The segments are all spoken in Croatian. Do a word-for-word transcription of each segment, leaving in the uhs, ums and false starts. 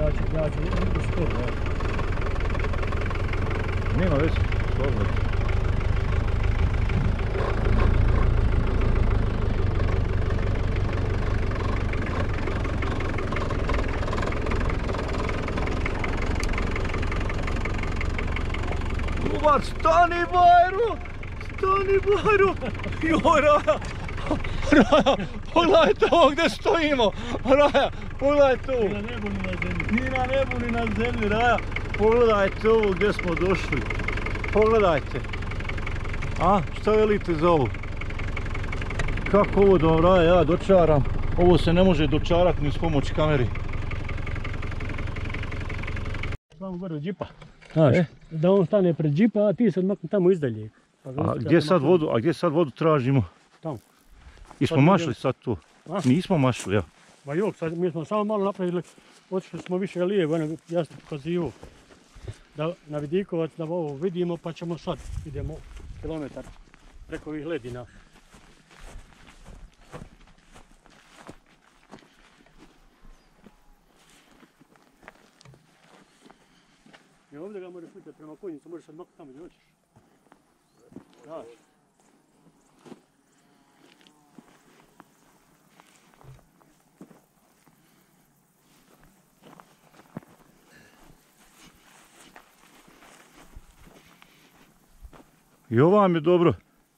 ja ću, ja ću idu skoro, evo. Nema već, slobodno. Uvar, stani Bajru! Stani Bajru! Joj, Raja! Raja, pogledajte ovo gdje stojimo! Raja, pogledajte ovo! Ni na nebu ni na zemlji. Ni na nebu ni na zemlji, Raja! Pogledajte ovo gdje smo došli. Pogledajte. A, šta velite za ovo? Kako ovo da vam, Raja, ja dočaram? Ovo se ne može dočarati ni s pomoć kameri. Vamo gore u džipa. Znaš, E? da on stane pred džipa, a ti sad makni tamo izdalje. Pa ga A ostavlja gdje tamo sad tamo. vodu, a gdje sad vodu tražimo? Tamo. I smo Sad mašli idemo. sad tu? A? Nismo mašli, ja. Ma jok, sad mi smo samo malo napravili, otišli smo više lijevo, ono, ja sam pokazio da na Vidikovac da ovo vidimo, pa ćemo sad, idemo kilometar preko ovih ledina. I ovdje ga možeš vidjeti prema konjicu, možeš sad maknuti tamo gdje hoćeš. Znaš. I ovo vam je dobro.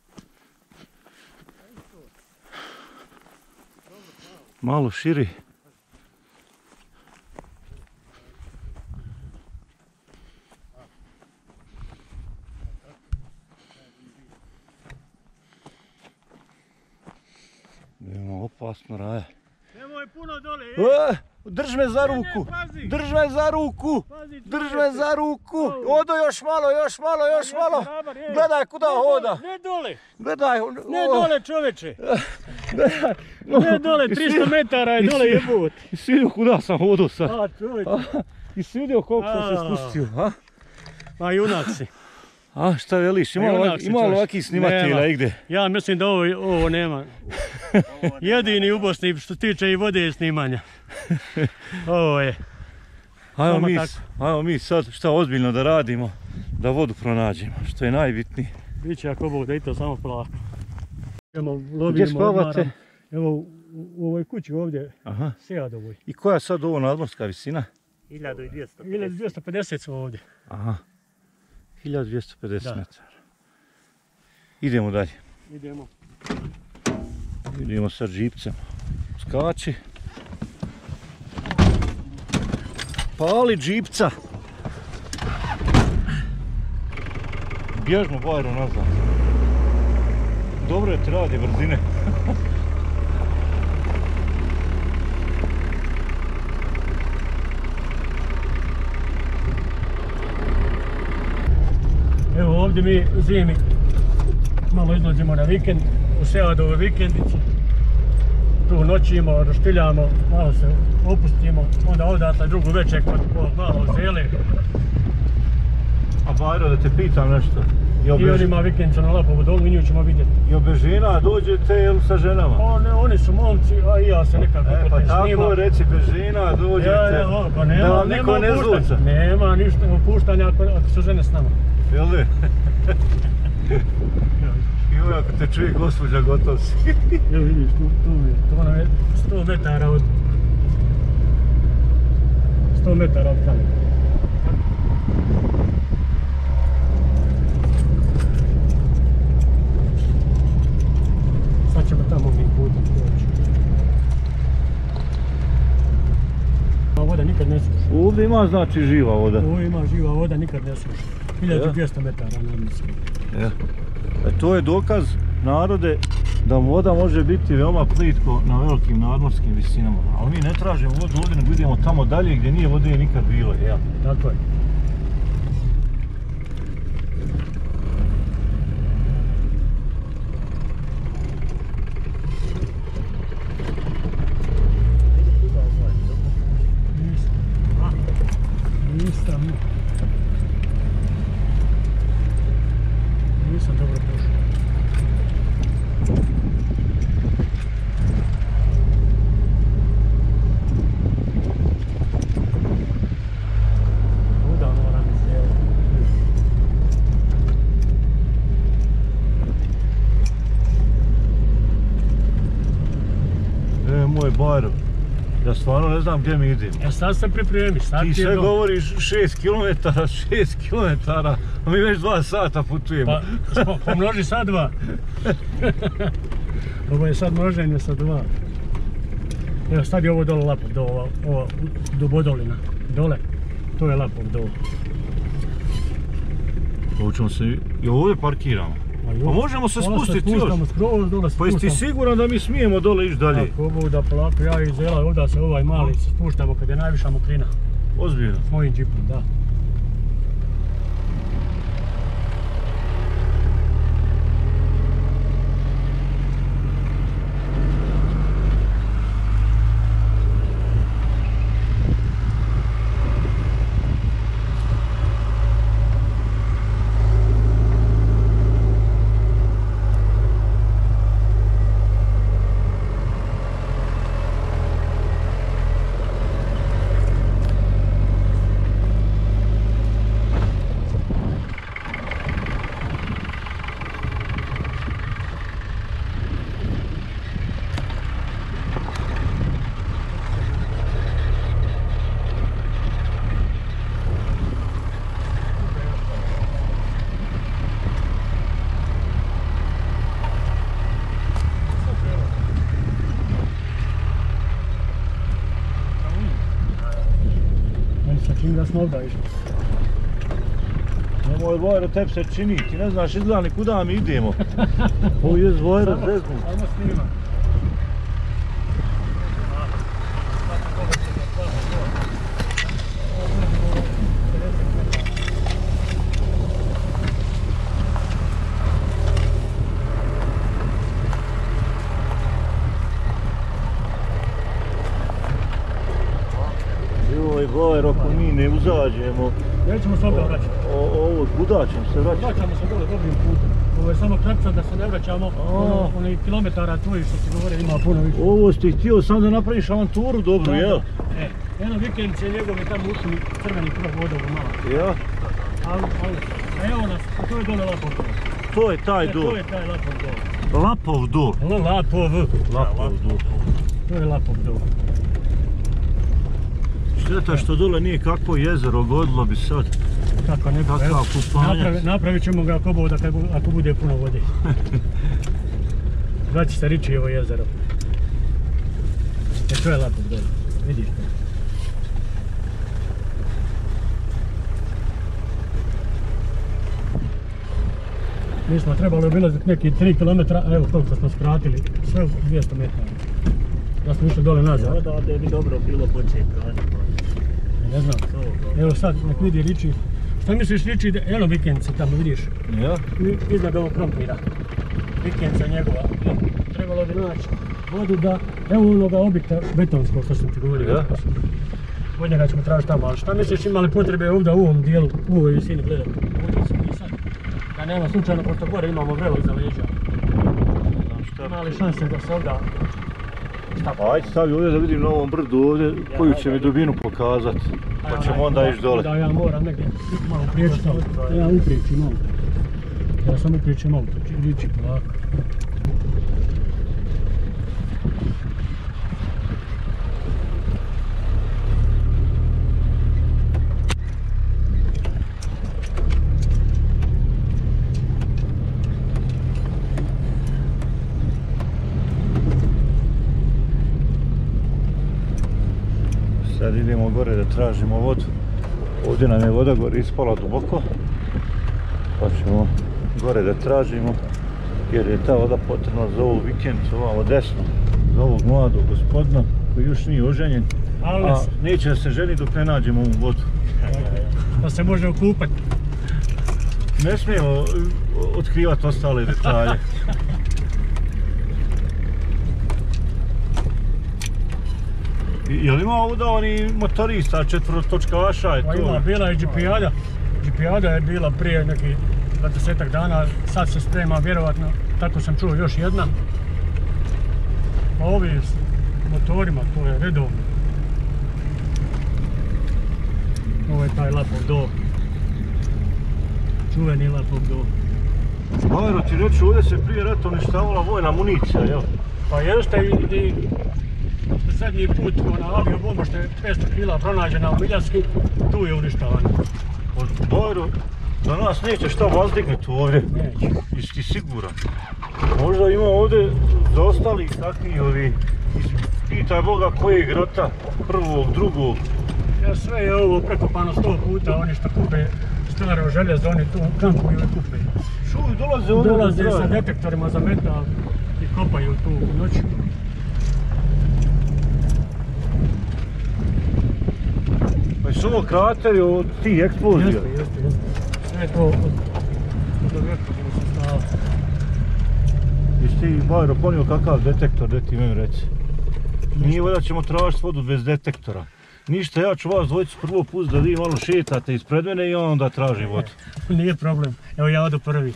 Malo širi. Idemo opasno, Raja. Nemoj puno dole, ej! E, drž me za ruku! Ne, ne, pazi. Drž me za ruku! Pazi, Drž me čovječe. za ruku! Au. Odo još malo, još malo, još Jesi malo! hrabar, ej. Gledaj kuda Ne dole, hoda! Ne dole, Gledaj! ne dole čoveče! Gledaj! Ne dole, tristo metara je dole jebut! I si vidio kuda sam hodao sad? A čoveče, I si vidio koliko sam se A. spustio, a? ma junak si. A šta veliš, ima, Junak ovak, si, ima čovječe. ovakih snimatelja Nema. igdje? Ja mislim da ovo, ovo nema. Jedini u Bosni što se tiče i vode i snimanja. Ovo je. Ajmo Samo mi, tako. ajmo mi sad šta ozbiljno da radimo, da vodu pronađemo, što je najbitnije. Biće ako Bog da i to samo polako. Evo, Gdje lovimo, spavate? odmaramo. Evo u, u ovoj kući ovdje, Aha. Sejadovoj. I koja sad ovo nadmorska visina? hiljadu dvjesto pedeset. hiljadu dvjesto pedeset smo ovdje. Aha. hiljadu dvjesto pedeset Da. metara. Idemo dalje. Idemo. Idemo sa džipcem. Skači. Pali džipca. Bježmo Bajro nazad. Dobro je ti radi brzine. Evo ovdje mi zimi malo izlazimo na vikend, u Sejadovoj vikendici. Tu noćimo, roštiljamo, malo se opustimo, onda odatle drugu večer kod kod malo zele. A Bajro, da te pitam nešto. I on ima vikendicu na Lapovu dolu i nju ćemo vidjeti. I obežina dođete jel sa ženama? O, ne, oni su momci, a i ja se nekako E, pa ne tako snimam. reci bežina dođete. Ja, ja, o, pa nema, da vam nema niko ne opuštanja. zuca. Nema ništa opuštanja ako, ako su žene s nama. Jel li? Joj, ako te čuje gospođa, gotov si. Evo vidiš, tu, tu je, to nam je sto metara od... sto metara od tamo. Sad ćemo tamo ovim putem proći. A voda nikad ne suši. Ovdje ima znači živa voda. Ovo ima živa voda, nikad ne suši. hiljadu dvjesto metara nadmorske. Ja. E, to je dokaz, narode, da voda može biti veoma plitko na velikim nadmorskim visinama. Ali mi ne tražimo vodu ovdje, nego idemo tamo dalje gdje nije vode nikad bilo. Ja. Tako je. Nisam. Nisam dobro prošao. Bajru. Ja stvarno ne znam gdje mi idem. E sad se pripremi, sad ti ti je sve do... govoriš šest kilometara, šest kilometara, a mi već dva sata putujemo. Pa pomnoži sad dva. Ovo je sad množenje sa dva. Evo sad je ovo dole Lapov do, ovo, ovo, do Bodolina. Dole, to je Lapov do. Hoćemo se i ovdje parkiramo. Pa možemo se spustiti još. Pa jesi ti siguran da mi smijemo dole ići dalje? Ako buda polako, ja iz Zela, ovdje se ovaj mali se spuštamo kad je najviša mokrina. Ozbiljno? S mojim džipom, da. Čini da smo ovdje išli. Nemoj Vojro, tebi se čini, ti ne znaš izgleda ni kuda mi idemo. Ovo je Vojro zeznut. Ajmo snima. Vojro, ako mi ne uzađemo... Nećemo se ovdje vraćati. Ovo, kuda ćemo se vraćati? Vraćamo se dole dobrim putem. Ovo je samo kratka da se ne vraćamo, ono, onih kilometara tvojih što ti govore ima puno više. Ovo si ti htio sam da napraviš avanturu dobru, jel? E, jedno vikendice njegove tamo ušli crveni krv vodovu malo. Ja? Ali, ali, a evo nas, to je dole Lapov dol. To je taj dol? E, to je taj Lapov dol. Lapov dol? Lapov. Lapov dol. To je Lapov dol. Šteta što dole nije kakvo jezero, godilo bi sad. Kako ne bi, evo, napravi, napravit ćemo ga ako, bude, ako bude puno vode. Zvaći se Ričijevo jezero. E, to je Lapov dole, vidiš to. Mi smo trebali obilaziti neki tri kilometra, a evo koliko smo skratili, sve u dvjesto metara. Da smo išli dole nazad. Da, da bi dobro bilo početi raditi. Ne znam, evo sad nek vidi Riči. Šta misliš Riči, evo vikendice tamo vidiš? Ja? Iznad ovog krompira. Vikendica njegova. Trebalo bi naći vodu da, evo onoga objekta betonskog što sam ti govorio. Ja? Od njega ćemo tražiti tamo, ali šta misliš imali potrebe ovdje u ovom dijelu, u ovoj visini gledati? Ovdje se mi sad, da nema slučajno, pošto gore imamo vrelo iza leđa. Ima li šanse da se ovdje ajde stavi ovdje da vidim na ovom brdu ovdje koju će mi dubinu pokazati. Pa ćemo onda ići dole. Da ja moram negdje malo priječiti auto. Ja upriječim auto. Ja sam upriječim auto, Riči polako. Sad idemo gore da tražimo vodu. Ovdje nam je voda gore ispala duboko. Pa ćemo gore da tražimo jer je ta voda potrebna za ovu vikendicu ovamo desno. Za ovog mladog gospodina koji još nije oženjen. A neće da se ženi dok ne nađemo ovu vodu. Da se može okupati. Ne smijemo otkrivati ostale detalje. Je li ima ovdje oni motorista, četvrotočkaša je to? Pa ima, bila je džipijada. Džipijada je bila prije nekih dvadesetak dana, sad se sprema vjerovatno, tako sam čuo još jedna. A ovi s motorima, to je redovno. Ovo je taj Lapov dol. Čuveni Lapov dol. Vajro, ti reću, ovdje se prije rata uništavala vojna municija, jel? Pa jeste i... zadnji put ona aviobomba što je petsto kila pronađena u Miljacki, tu je uništavana. Bojro, da nas neće šta vazdignuti ovdje. Neće. Isti siguran. Možda ima ovdje zaostali takvi ovi, pitaj Boga kojeg rata, prvog, drugog. Ja, sve je ovo prekopano sto puta, oni što kupe staro željezo, oni tu kampuju i kupe. Čuj, dolaze ovdje. Dolaze sa detektorima za metal i kopaju tu u noći. Pa su ovo krateri od tih eksplozija? Jeste, jeste, jeste. Sve je to od radioaktivnog sastava. Jesi ti, Bajro, ponio kakav detektor, gdje ti meni reci? Nije da ćemo tražiti vodu bez detektora. Ništa, ja ću vas dvojicu prvo pust da vi malo šetate ispred mene i onda tražim vodu. Nije problem, evo ja odu prvi.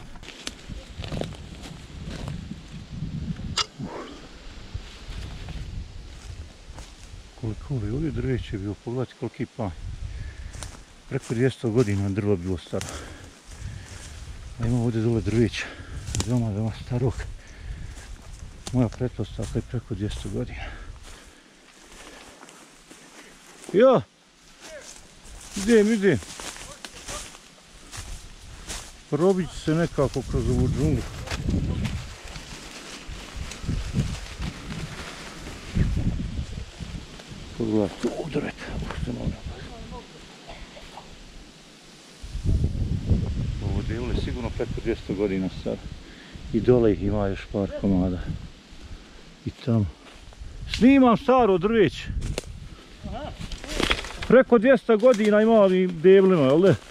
Koliko li ovdje drveće je bilo, pogledajte koliki panj. Preko dvjesto godina drva bilo staro. A ima ovdje dole drveća, veoma, veoma starog. Moja pretpostavka je preko dvjesto godina. Ja! Idem, idem. Probit ću se nekako kroz ovu džunglu. Pogledajte, u drveta, ušte malo napad. Ovo delo je sigurno preko dvjesto godina staro. I dole ih ima još par komada. I tamo. Snimam staro drveće. Preko dvjesto godina ima ovim deblima, jel ne?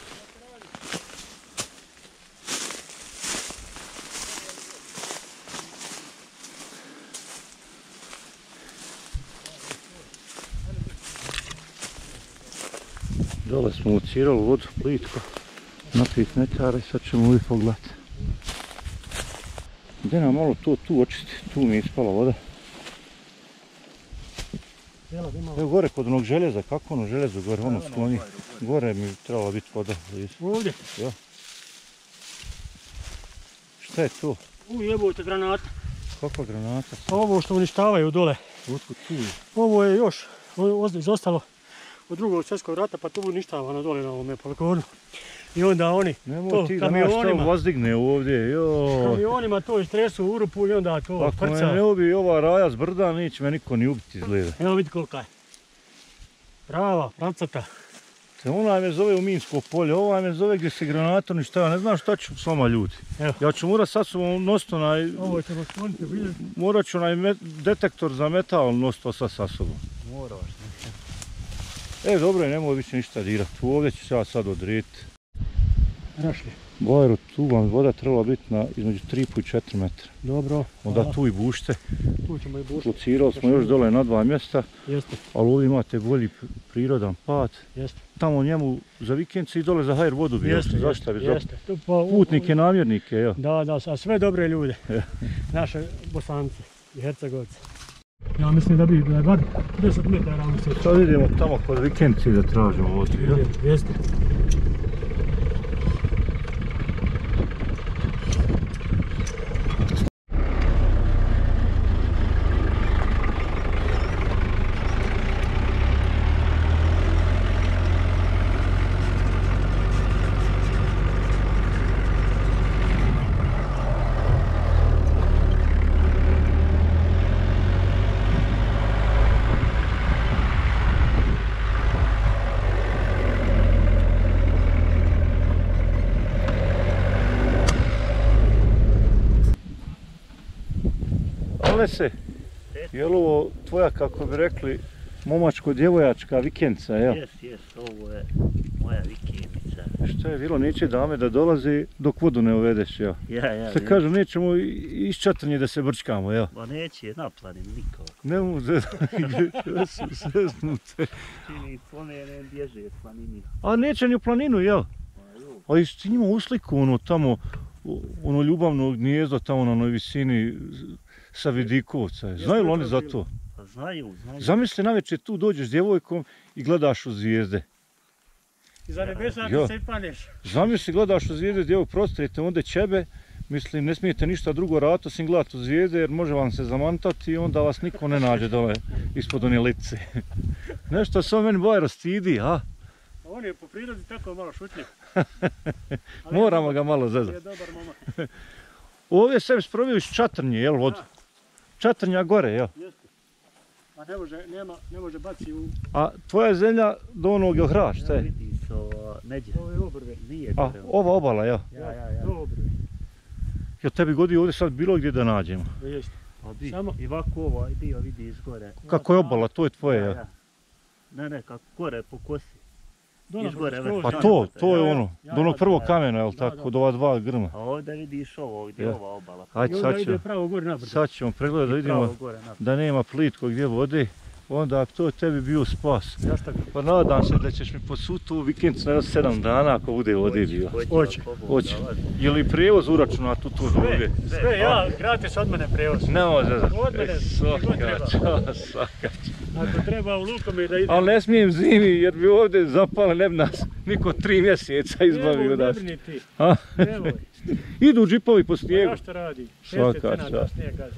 Dole smo locirali vodu plitko na pet metara i sad ćemo uvijek pogledati. Gdje nam malo to tu očisti, tu mi je ispala voda. Evo gore kod onog željeza, kako ono željezo gore, ono skloni. Gore mi trebala biti voda. Ovdje? Ja. Šta je to? U jebote granata. Kakva granata? Ovo što uništavaju dole. Otkud tu je? Ovo je još izostalo od drugog svjetskog rata, pa to uništavano dole na ovome poligonu. I onda oni Nemoj ti da naš to vazdigne ovdje, joj. Kamionima to istresu u rupu i onda to frca. Ako me ne ubi ova raja s brda, neće me niko ni ubiti izgleda. Evo vidi kolika je. Prava, pravcata. Te ona me zove u Minsko polje, ova me zove gdje se granatom uništava, ne znam šta ću s vama ljudi. Evo. Ja ću morat sad sobom nositi onaj... Ovo ćemo skloniti, vidjeti. Morat ću onaj detektor za metal nositi to sad sa sobom. Moraš, ne. E, dobro je, nemoj više ništa dirati. Ovdje ću se ja sad odrijeti. Rašli. Bajro, tu vam voda trebala biti na između tri i pol do četiri metra. Dobro. Onda tu i bušte. Tu ćemo i bušte. Locirali smo još dole na dva mjesta. Jeste. Ali ovdje imate bolji prirodan pad. Jeste. Tamo njemu za vikendce i dole za hajer vodu bi. Jeste, zašto bi jeste. Putnike, namjernike, jo. Da, da, a sve dobre ljude. Naše Bosanci i Hercegovci. Ja mislim da bi da bar deset metara u svijetu. Sad idemo tamo kod vikendci da tražimo vodu, jo. Jeste. Se, je li ovo tvoja, kako bi rekli, momačko-djevojačka vikendca, jel? Jes, jes, ovo je moja vikendica. Šta je bilo, neće dame da dolazi dok vodu ne uvedeš, jel? Ja, ja. Šta kažu, nećemo iz čatrnje da se brčkamo, jel? Ma neće, na planinu niko. Ne mu se, sve znute. Čini pomene, bježe planinu. A neće ni u planinu, jel? A jesi ti njima usliku ono tamo, ono ljubavno gnijezdo tamo na onoj visini sa Vidikovca, znaju li oni za to? Pa znaju, znaju. Zamisli navečer tu dođeš s djevojkom i gledaš u zvijezde. I za nebesa ti se i paneš. Zamisli gledaš u zvijezde s djevojk prostrete, onda ćebe, Mislim, ne smijete ništa drugo raditi osim gledati u zvijezde jer može vam se zamantati i onda vas niko ne nađe dole ispod one lice. Nešto se on meni Bajro stidi, a? On je po prirodi tako malo šutljiv. Moramo ga malo zezati. Je dobar momak. Ovdje sam sprovio iz Čatrnje, jel vodu? Čatrnja gore, jel? Jeste. A ne može, nema, ne može baci u... A tvoja zemlja do onog je hraš, šta je? Vidi se ovo neđe. Ove obrve. Nije A, gore. ova obala, jel? Ja, ja, ja. Do obrve. Jel tebi godi ovdje sad bilo gdje da nađemo? Jeste. Pa bi, Samo- i ovako ovaj dio vidiš gore. Kako je obala, to je tvoje, Ja, jel? ja. Ne, ne, kako gore po kosi. Dole Iš gore, skroz, Pa ja. to, to je Ja, ja. ono, Ja, do onog ja, prvog ja. kamena, jel Da, tako, da. do ova dva grma. A ovdje vidiš ovo, gdje je Ja. ova obala. I Ajde, onda sad ide ćemo, pravo gore nabrdo. sad ćemo pregledati da vidimo Pravo gore naprijed. da nema plitko gdje vode. Onda ako to je tebi bio spas. Jastak. Pa nadam se da ćeš mi posuti tu vikendicu na sedam dana ako bude vode bio. Hoće, Hoće. Je li prijevoz uračunat u to ovdje? Sve, ja, gratis od mene prevoz. Ne može za Od mene, gdje god treba. svaka čast, svaka čast. Ako treba u Lukomir da ide... Ali ne smijem zimi jer bi ovdje zapale, ne bi nas niko tri mjeseca izbavio da nas. Ne brini ti, A? nemoj. Idu džipovi po Pa snijegu. ja što radi? Svaka Šeste cena da čast. snijeg gazi.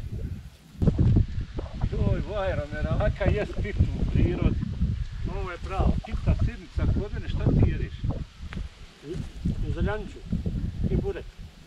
Oj, Bajro, meraka jest pitu u prirodi. Ovo je pravo. Pita sirnica kod mene, šta ti jediš? I zeljanču. I burek.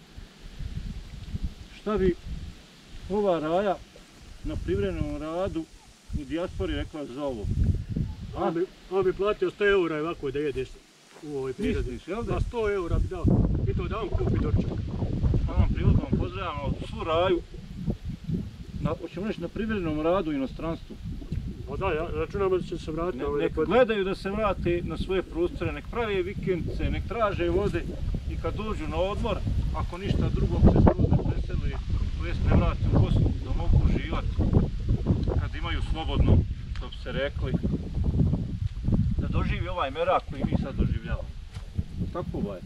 Šta bi ova Raja na privremenom radu u dijaspori rekla za ovo? On bi, on bi platio sto eura ovako da jedeš u ovoj prirodi. Misliš, jel da? Za sto eura bi dao. I to da on kupi doručak. Ovom prigodom pozdravljamo svu Raju. Na, hoćemo reći na privremenom radu u inostranstvu. Pa da, ja računamo da će se vratiti Ne, na ovaj nek ljepoti. gledaju da se vrate na svoje prostore, nek prave vikendice, nek traže vode i kad dođu na odmor, ako ništa drugo se skroz ne preseli, to jest ne vrate u Bosnu, da mogu uživati kad imaju slobodno, što bi se rekli, da doživi ovaj merak koji mi sad doživljavamo. Tako vaj.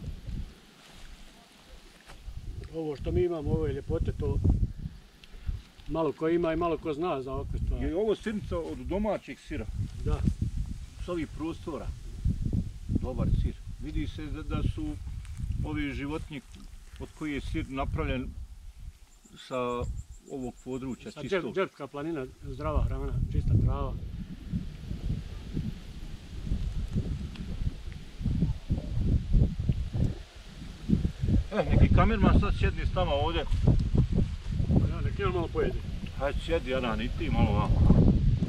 Ovo što mi imamo, ove ljepote, to malo ko ima i malo ko zna za ovakve stvari. Je ovo sirnica od domaćeg sira, Da. s ovih prostora. Dobar sir. Vidi se da, da su ovi životinji od koji je sir napravljen sa ovog područja, Sa čistog. Đerpska planina, zdrava hrana, čista trava. E, neki kamerman sad sjedni s nama ovdje. Ja, nek jedan malo pojede. Hajde sjedi, Aran, i ti malo vamo.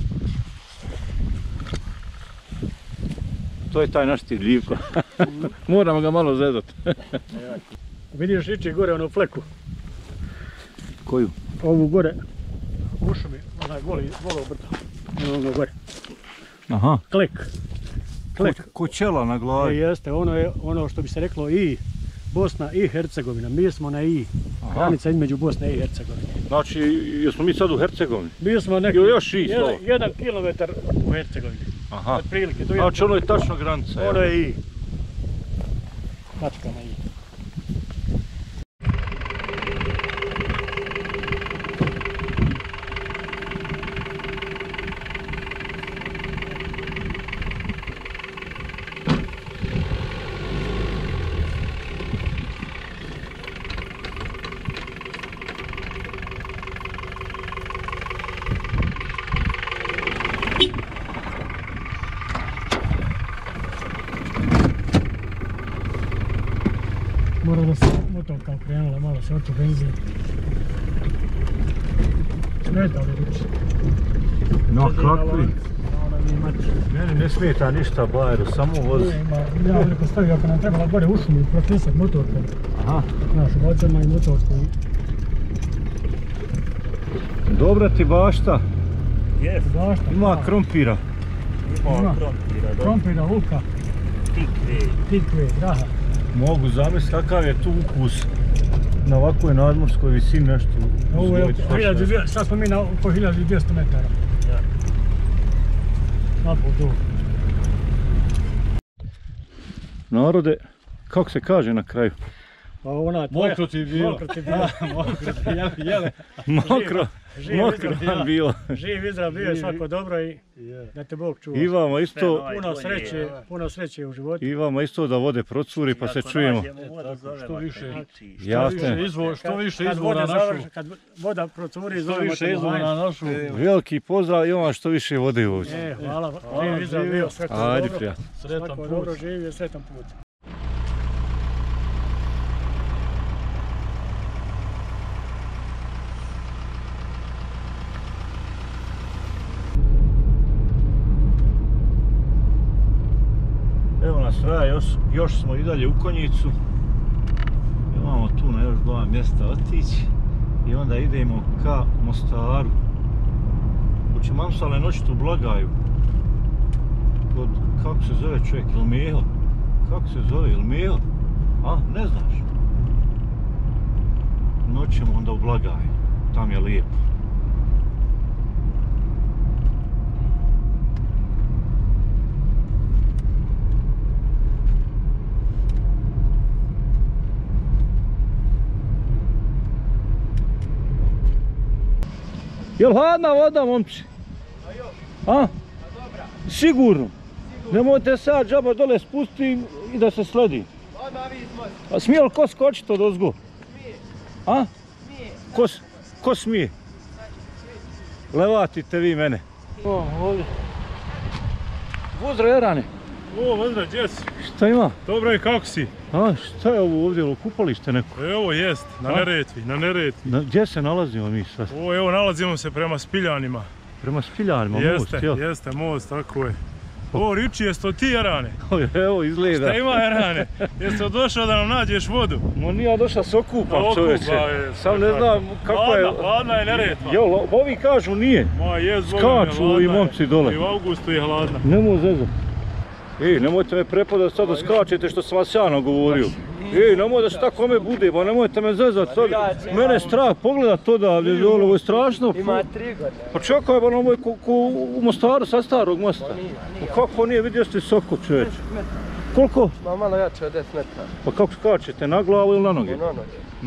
To je taj naš stidljivko. Moramo ga malo zezat. Vidiš ići gore ono fleku. Koju? Ovu gore. U šumi, onaj voli, volo brdo. Ono gore. Aha. Klek. Klek. Kočela na E, glavi. jeste, ono je ono što bi se reklo i Bosna i Hercegovina. Mi smo na i. Aha. Granica između Bosne i Hercegovine. Znači, jesmo mi sad u Hercegovini? Mi smo neki Ili još i jedan, slovo? jedan kilometar u Hercegovini. Aha. Otprilike, to je Znači, ono je tačno granica, ono jel? je i. Tačka na i. Mora da se motorka okrenula, malo se oči benzin. Smeta li ruči? No, Drži na kakvi? lancu, na ono mi mači. Meni ne smeta ništa, Bajro, samo vozi. Tu ima, ja ovdje postavio ako nam trebala gore u šumi propisat motorka. Aha. Znaš, odmah i motorsku. Dobra ti bašta, Jes, Zašto? ima krompira. ima Ima. krompira, dobro. Krompira, luka, Tikve. tikve, graha. Mogu zamisliti kakav je tu ukus na ovakvoj nadmorskoj visini nešto. Ovo je uzgojiti oko hiljadu svašta. dvjesto, sad smo mi na oko hiljadu dvjesto metara. Ja. Na pol tu. Narode, kako se kaže na kraju? A ona tvoja... Mokro ti je bilo. Mokro ti je bilo. Mokro ti je, jele. Mokro, Živ mokro izraz. nam bilo. Živ izdrav bio je svako dobro i da te Bog čuva. I vama isto, Puno sreće, puno sreće u životu. i vama isto da vode procuri pa se čujemo. Što više. Jasne. Izvor, što više Kad izvora voda našu. završi, kad voda procuri, Što zovemo više te izvora Mojane. našu. Veliki pozdrav i vama što više vode ovdje. E, hvala, živ izdrav bio, svako Ajde dobro. prijatno. Sretan Svako put. dobro živio, sretan put. Evo nas kraja, još, još smo i dalje u Konjicu. Imamo tu na još dva mjesta otići. I onda idemo ka Mostaru. Hoće mamsale noćiti u Blagaju. Kod, kako se zove čovjek, il Meho? Kako se zove, il Meho? A, ne znaš? Noćemo onda u Blagaju. Tam je lijepo. Jel hladna voda, momci? A? Sigurno. Nemojte sad džaba dole spustiti i da se sledi. A smije li ko skočiti od ozgo? A? Ko, s- ko smije? Levatite vi mene. O, ovdje. Pozdrav Jarane. O, Vendra, gdje si? Šta ima? Dobro je, kako si? A, šta je ovo ovdje, jel kupalište neko? Evo jest, na A? Neretvi, na Neretvi. Na, gdje se nalazimo mi sad? O, evo nalazimo se prema Spiljanima. Prema Spiljanima, most, Jeste, jel? jeste, most, tako je. O, Riči, jes to ti, Jarane? Evo, izgleda. Šta ima, Jarane? Jesi došao da nam nađeš vodu? Ma nije došao se okupam, Okupa čovječe. je. Sam ne znam kako je... Hladna, hladna je Neretva. Jel, ovi kažu nije. Ma jest, Boga mi, Skaču hladna i je. momci dole. I u augustu je hladna. Nemoj zezat. Ej, nemojte me prepadati sad da skačete što sam vas ja nagovorio. Ej, nemoj da se tako me bude, ba nemojte me zezat sad. Mene je strah pogledat to davlje, ovo je strašno. Ima tri godine. Pa čekaj, ba nemoj ko, ko u Mostaru sa starog mosta. Pa kako nije, vidio ste soko, čovječ. Koliko? Ma malo jače od deset metara. Pa kako skačete, na glavu ili na noge? Na noge.